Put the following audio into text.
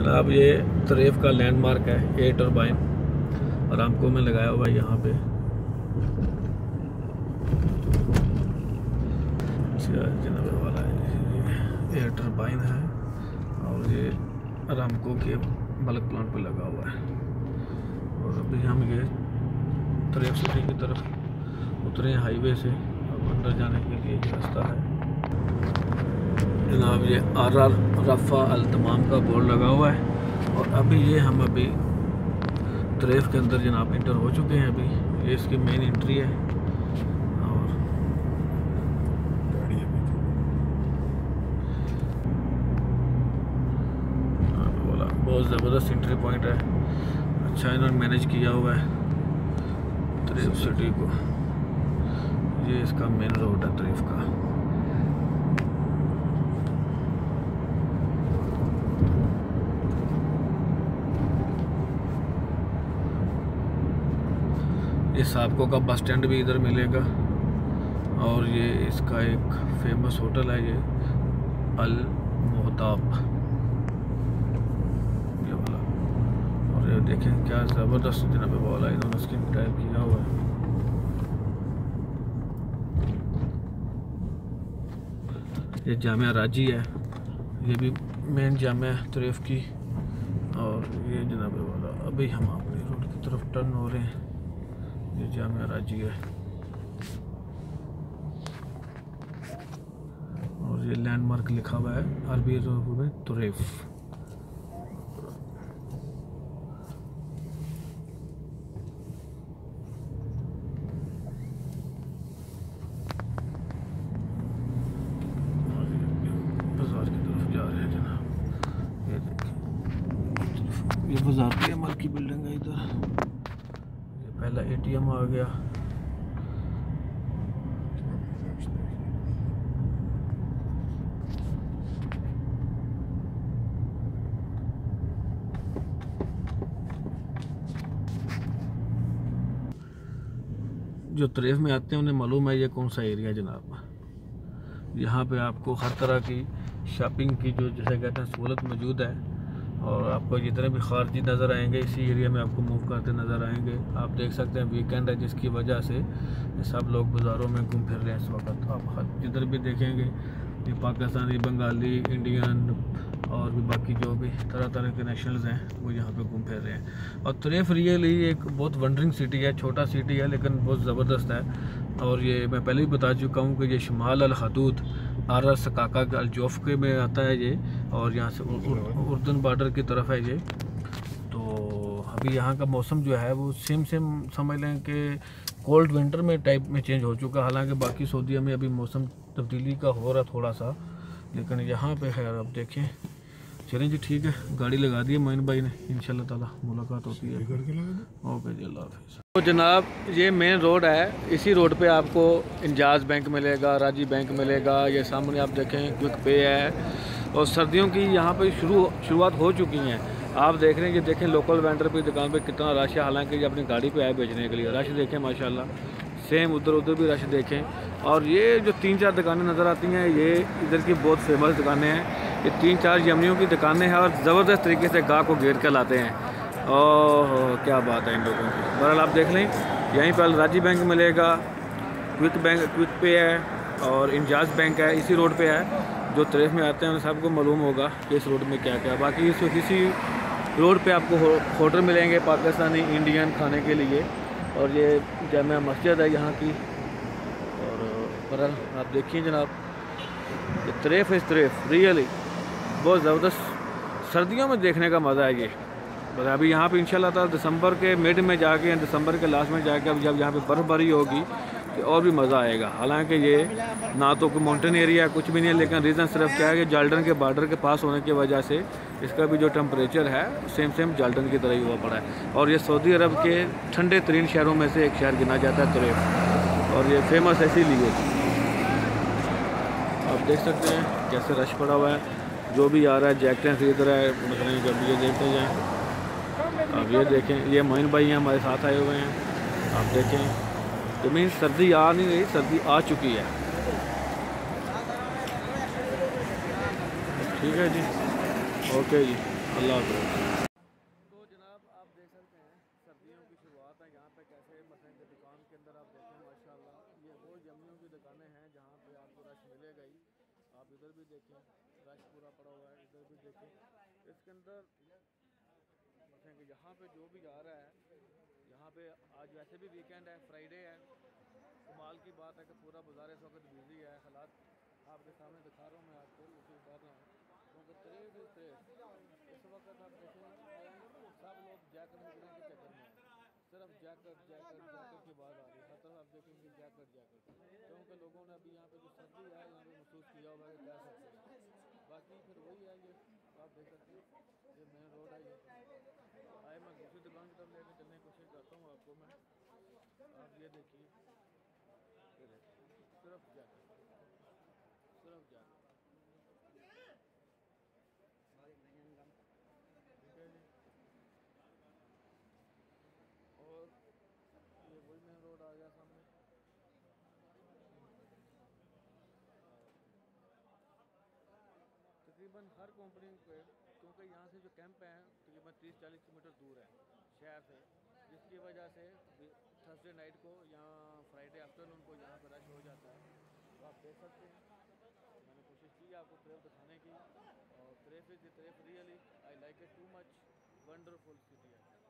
जनाब ये तरीफ का लैंडमार्क है, ए टर्बाइन आरामको में लगाया हुआ है यहाँ पे। जनाब वाला ए टर्बाइन है और ये आरामको के बल्क प्लांट पे लगा हुआ है। और अभी हम ये तरीफ सिटी की तरफ उतरे हाईवे से, अब अंदर जाने के लिए ये रास्ता है। जनाब ये आर रफ़ा अल-तमाम का बोर्ड लगा हुआ है और अभी ये हम तरीफ के अंदर जनाब इंटर हो चुके हैं। अभी ये इसकी मेन एंट्री है और बोला बहुत ज़बरदस्त एंट्री पॉइंट है। अच्छा इन्होंने मैनेज किया हुआ है तरीफ सिटी को। ये इसका मेन रोड है तरीफ का। इस आपको का बस स्टैंड भी इधर मिलेगा और ये इसका एक फेमस होटल है, ये अल-हुदूद ये वाला। और ये देखें क्या ज़बरदस्त जनाब वाला इन्होंने स्किन टाइप किया हुआ है। ये जामिया राजी है, ये भी मेन जामिया तरीफ की। और ये जनाब वाला अभी हम अपनी रोड की तरफ टर्न हो रहे हैं। ये जामिया राजी है और ये लैंडमार्क लिखा हुआ है अरबी में तुरैफ। बाजार की तरफ जा रहे हैं जनाब। ये देखिए ये बाजार की अमल की बिल्डिंग है। इधर पहला एटीएम आ गया। जो तरीफ में आते हैं उन्हें मालूम है ये कौन सा एरिया जनाब। यहाँ पे आपको हर तरह की शॉपिंग की जो जैसे कहते हैं सहूलत मौजूद है। और आपको जितने भी खारजी नज़र आएंगे इसी एरिया में आपको मूव करते नज़र आएंगे। आप देख सकते हैं वीकेंड है जिसकी वजह से सब लोग बाज़ारों में घूम फिर रहे हैं इस वक्त। आप जिधर भी देखेंगे ये पाकिस्तानी, बंगाली, इंडियन और भी बाकी जो भी तरह तरह के नेशनल्स हैं वो यहाँ पे घूम फिर रहे हैं। और तरीफ रियली एक बहुत वंडरिंग सिटी है, छोटा सिटी है लेकिन बहुत ज़बरदस्त है। और ये मैं पहले भी बता चुका हूँ कि ये शमाल अल-हदूद आर सकाका के अलजोफ़े में आता है ये, और यहाँ से उर्दन बॉर्डर की तरफ है ये। तो अभी यहाँ का मौसम जो है वो सेम समझ लें कि कोल्ड विंटर में टाइप में चेंज हो चुका है। हालांकि बाकी सऊदीया में अभी मौसम तब्दीली का हो रहा थोड़ा सा, लेकिन यहाँ पे खैर आप देखें। चलें जी ठीक है, गाड़ी लगा दी है मोइन भाई ने, इंशाल्लाह ताला मुलाकात होती है। ओके जी, अल्लाह हाफ़िज़। तो जनाब ये मेन रोड है, इसी रोड पे आपको इंजाज़ बैंक मिलेगा, राजी बैंक मिलेगा। ये सामने आप देखें क्विक पे है। और सर्दियों की यहाँ पे शुरुआत हो चुकी हैं। आप देख रहे हैं, ये देखें लोकल वेंडर पे दुकान पे कितना रश है। हालांकि ये अपनी गाड़ी पे आए बेचने के लिए, रश देखें माशाल्लाह। सेम उधर भी रश देखें। और ये जो 3-4 दुकानें नज़र आती हैं ये इधर की बहुत फेमस दुकानें हैं। ये 3-4 यमनियों की दुकानें हैं और ज़बरदस्त तरीके से गाह को घेर कर लाते हैं। ओह क्या बात है इन लोगों की। बहरहाल आप देख लें, यहीं पर राजी बैंक मिलेगा, क्विक पे है और इंजाज़ बैंक है, इसी रोड पे है। जो तरीफ में आते हैं उन सबको मालूम होगा कि इस रोड में क्या क्या। बाकी इसी रोड पे आपको होटल मिलेंगे पाकिस्तानी, इंडियन खाने के लिए। और ये जामिया मस्जिद है यहाँ की। और बहरहाल आप देखिए जनाब, ये तरीफ इस तरीफ रियली बहुत ज़बरदस्त सर्दियों में देखने का मज़ा है ये। बस अभी यहाँ पे इंशाल्लाह ताला दिसंबर के मिड में जाके या दिसंबर के लास्ट में जाके अब जब यहाँ पे बर्फ़बारी होगी तो और भी मज़ा आएगा। हालांकि ये ना तो कोई माउंटेन एरिया कुछ भी नहीं है, लेकिन रीज़न सिर्फ क्या है कि जॉर्डन के बॉर्डर के पास होने की वजह से इसका भी जो टेम्परेचर है सेम जॉर्डन की तरह ही हुआ पड़ा है। और ये सऊदी अरब के ठंडे तरीन शहरों में से एक शहर गिना जाता है तरीफ, और ये फेमस है इसीलिए। आप देख सकते हैं कैसे रश पड़ा हुआ है। जो भी आ रहा है जैकेटें खरीद रहा है, मतलब जब ये देखते जाएँ। अब ये देखें, ये मोइन भाई हैं हमारे साथ आए हुए हैं। आप देखें तो मीन सर्दी आ नहीं रही, सर्दी आ चुकी है। ठीक है जी, ओके जी। अल्लाह हाफ़िज़। तो जनाब आप देख सकते हैं सर्दियों की शुरुआत है यहाँ पे कैसे मसलन की दुकान के अंदर आप देखें माशाल्लाह ये वो जमियों की दुकानें हैं जहाँ पे आपको रश मिलेगा ही। आप इधर भी देखें रश पूरा पड़ा हुआ है, इधर भी देखें इसके अंदर मसलन कि यहाँ पे जो भी जा रहा है यहाँ पे आज वैसे भी वीकेंड है, फ्राइडे है। कमाल की बात है कि पूरा बाज़ार इस वक्त बिजी है। हालात आपके सामने दिखा रहा हूँ मैं आपको, उसे बता रहा हूँ क्योंकि तरीफ इस वक्त आप देखें सब लोग जैकेट वगैरह के चक्कर में हैं। सिर्फ जैकेट जैकेट जैकेट की बात आ रही है, हर तरफ आप देखेंगे जैकेट जैकेट, क्योंकि लोगों ने अभी यहाँ पे जो सर्दी है यहाँ पे महसूस किया होगा कि क्या सकते हैं। बाकी फिर वही है, ये आप देख सकते हैं ये मेन रोड है। ये आए मैं दूसरी दुकान की तरफ लेकर चलने की कोशिश करता हूँ आपको मैं। आप ये देखिए सिर्फ जैकेट सिर्फ जैकेट, ठीक है जी। और ये वही मेन रोड आ गया सामने। तकरीबन हर कंपनी पे, क्योंकि यहाँ से जो कैंप हैं तकरीबन 30-40 किलोमीटर दूर है शहर से, जिसकी वजह से थर्सडे नाइट को यहाँ फ्राइडे आफ्टरनून को यहाँ पर रश हो जाता है। तो आप देख सकते हैं मैंने कोशिश की आपको तरेफ दिखाने की, और तरेफ इज़ द तरेफ really I like it too much, wonderful city है।